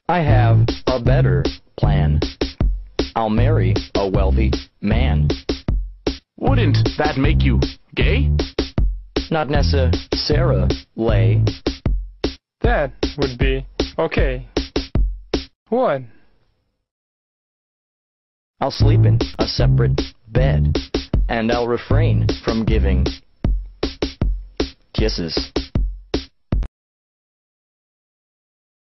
I have a better plan. I'll marry a wealthy man. Wouldn't that make you gay? Not necessarily. That would be okay. What? I'll sleep in a separate bed, and I'll refrain from giving kisses.